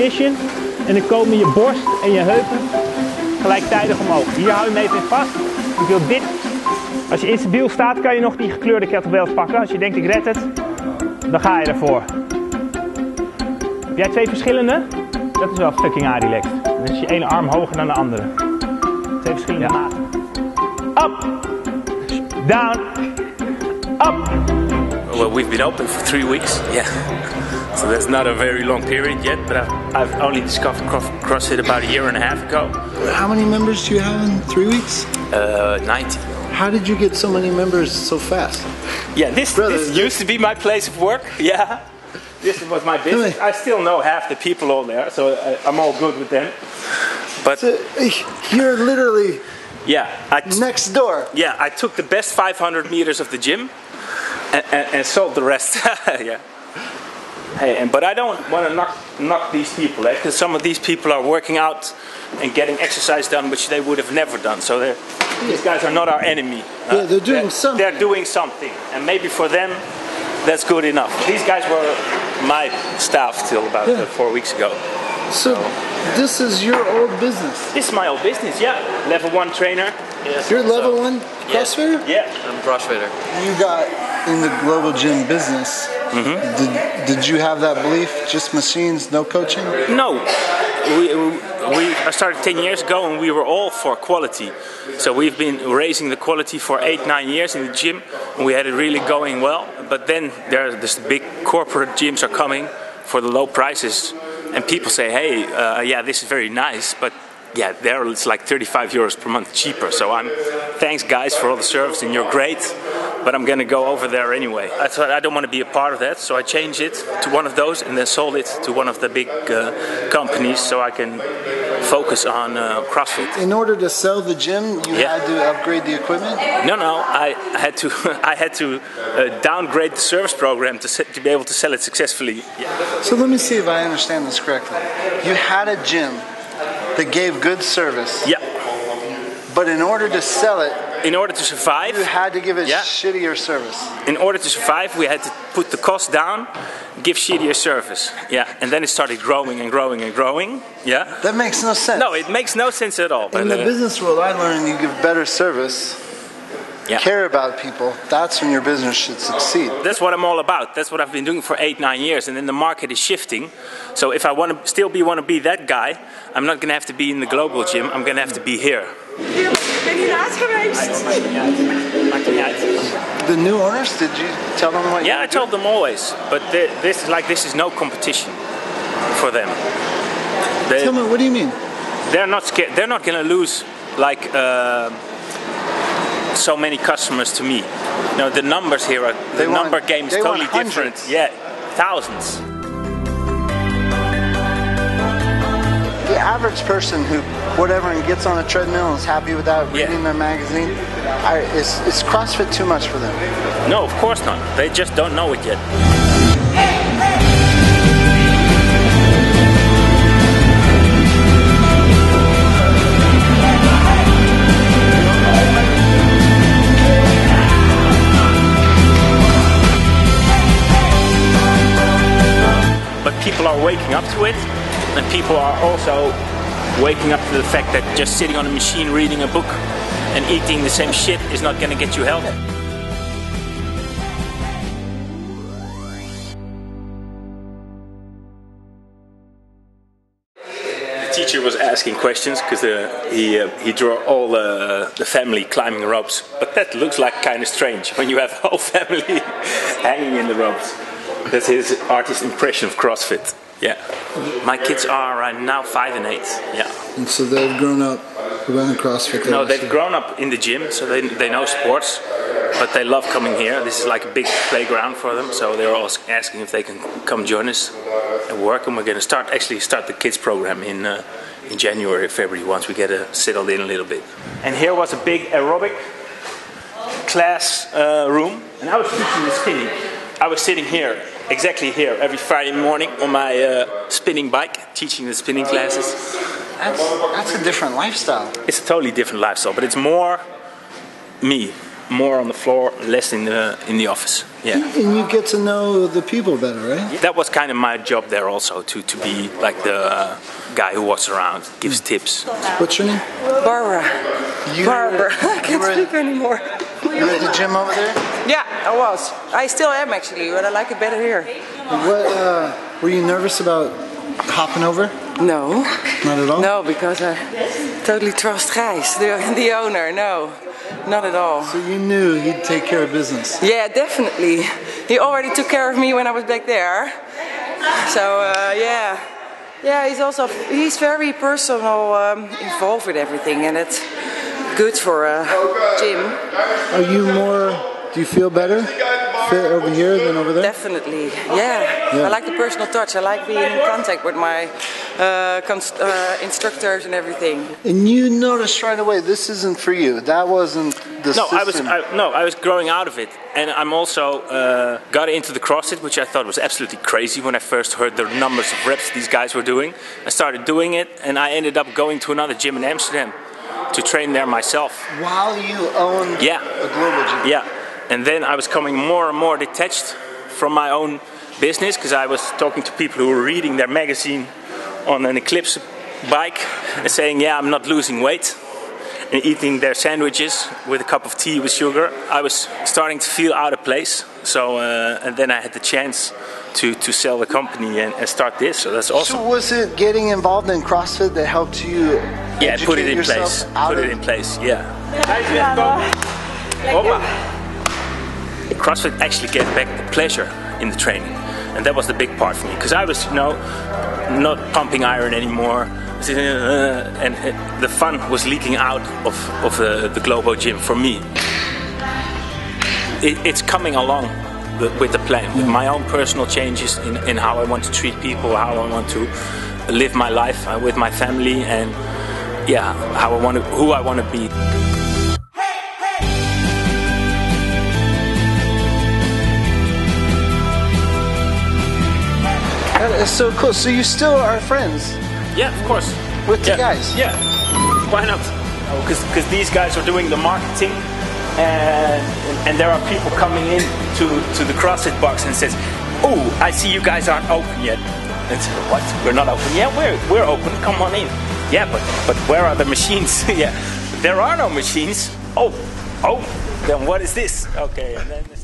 position. En dan komen je borst en je heupen gelijktijdig omhoog. Hier hou je hem even vast. Je wilt dit. Als je instabiel staat, kan je nog die gekleurde kettlebells pakken. Als je denkt ik red het, dan ga je ervoor. Heb jij 2 verschillende? Dat is wel fucking relaxed. Dan is je ene arm hoger dan de andere. 2 verschillende maten. Up, down, up. Well, we've been open for 3 weeks. Yeah. So that's not a very long period yet, but I've only discovered CrossFit about a year and a half ago. How many members do you have in 3 weeks? 90. How did you get so many members so fast? Yeah, this used to be my place of work. Yeah, this was my business. I still know half the people all there, so I'm all good with them. But so, you're literally next door. Yeah, I took the best 500 meters of the gym and sold the rest. Yeah. Hey, but I don't want to knock these people, because some of these people are working out and getting exercise done, which they would have never done. So these guys are not our enemy. Yeah, they're doing something. They're doing something, and maybe for them, that's good enough. These guys were my staff till about 4 weeks ago. So this is your old business? This is my old business, yeah. Level 1 trainer. Yes. You're level 1 CrossFitter? Yeah, I'm a CrossFitter. You got in the global gym business. Did you have that belief? Just machines, no coaching? No. I started 10 years ago and we were all for quality. So we've been raising the quality for 8-9 years in the gym. And we had it really going well. But then there's the big corporate gyms are coming for the low prices. And people say, hey, yeah, this is very nice, but yeah, there it's like 35 euros per month cheaper. So thanks guys for all the service and you're great, but I'm gonna go over there anyway. I thought I don't want to be a part of that, so I changed it to one of those and then sold it to one of the big companies so I can focus on CrossFit. In order to sell the gym, you had to upgrade the equipment? No, I had to downgrade the service program to be able to sell it successfully. Yeah. So let me see if I understand this correctly. You had a gym that gave good service. Yeah. But in order to sell it, in order to survive, you had to give it shittier service. In order to survive, we had to put the cost down, give shittier service. Yeah, and then it started growing and growing and growing. Yeah. That makes no sense. No, it makes no sense at all. In the business world, I learned you give better service. Care about people, that's when your business should succeed. That's what I'm all about. That's what I've been doing for 8-9 years, and then the market is shifting. So if I want to want to be that guy, I'm not going to have to be in the global gym. I'm going to have to be here. Ben je laat geweest? Maakt niet uit. The new owners, did you tell them what? Yeah, I told them always. But this is no competition for them. Tell me, what do you mean? They're not scared. They're not going to lose like. So many customers to me. You know, the numbers here are the number game is totally different. Yeah, thousands. The average person who and gets on a treadmill and is happy with that, reading their magazine, is CrossFit too much for them? No, of course not. They just don't know it yet. People are waking up to it, and people are also waking up to the fact that just sitting on a machine reading a book and eating the same shit is not going to get you healthy. The teacher was asking questions because he drew all the family climbing ropes, but that looks like kind of strange when you have a whole family hanging in the ropes. That's his artist impression of CrossFit. Yeah. My kids are now 5 and 8. Yeah. And so they've grown up around CrossFit? No, they've grown up in the gym, so they know sports, but they love coming here. This is like a big playground for them, so they're all asking if they can come join us at work, and we're going to start the kids program in January, February, once we get settled in a little bit. And here was a big aerobic class room, and I was teaching the spinning. I was sitting here, exactly here, every Friday morning on my spinning bike, teaching the spinning classes. That's a different lifestyle. It's a totally different lifestyle, but it's more me. more on the floor, less in the office. Yeah. And you get to know the people better, right? That was kind of my job there also, to be like the guy who walks around, gives tips. What's your name? Barbara. Barbara. I can't speak anymore. You were at the gym over there? Yeah, I was. I still am actually, but I like it better here. Were you nervous about hopping over? No. Not at all? No, because I totally trust Gijs, the owner. No, not at all. So you knew he'd take care of business? Yeah, definitely. He already took care of me when I was back there. So, yeah. Yeah, he's very personal, involved with everything, and it's good for a gym. Do you feel better fit over here than over there? Definitely, yeah. I like the personal touch. I like being in contact with my instructors and everything. And you noticed right away this isn't for you. That wasn't the system. I was growing out of it, and I'm also got into the CrossFit, which I thought was absolutely crazy when I first heard the numbers of reps these guys were doing. I started doing it, and I ended up going to another gym in Amsterdam to train there myself. While you owned a global gym? Yeah. And then I was coming more and more detached from my own business, because I was talking to people who were reading their magazine on an Eclipse bike and saying, yeah, I'm not losing weight, and eating their sandwiches with a cup of tea with sugar. I was starting to feel out of place. So, and then I had the chance to sell the company and start this. So that's awesome. So was it getting involved in CrossFit that helped you put it in place. Put it in place, yeah. CrossFit actually gave back the pleasure in the training, and that was the big part for me, because I was, not pumping iron anymore, and the fun was leaking out of the Globo gym for me. It's coming along with the plan, with my own personal changes in how I want to treat people, how I want to live my life with my family, and who I want to be. That is so cool. So you still are friends? Yeah, of course. With the guys? Yeah. Why not? Because these guys are doing the marketing, and there are people coming in to the CrossFit box and says, "Oh, I see you guys aren't open yet." And so, what? We're not open? Yeah, we're open. Come on in. Yeah, but where are the machines? Yeah, there are no machines. Oh, then what is this? Okay, and then.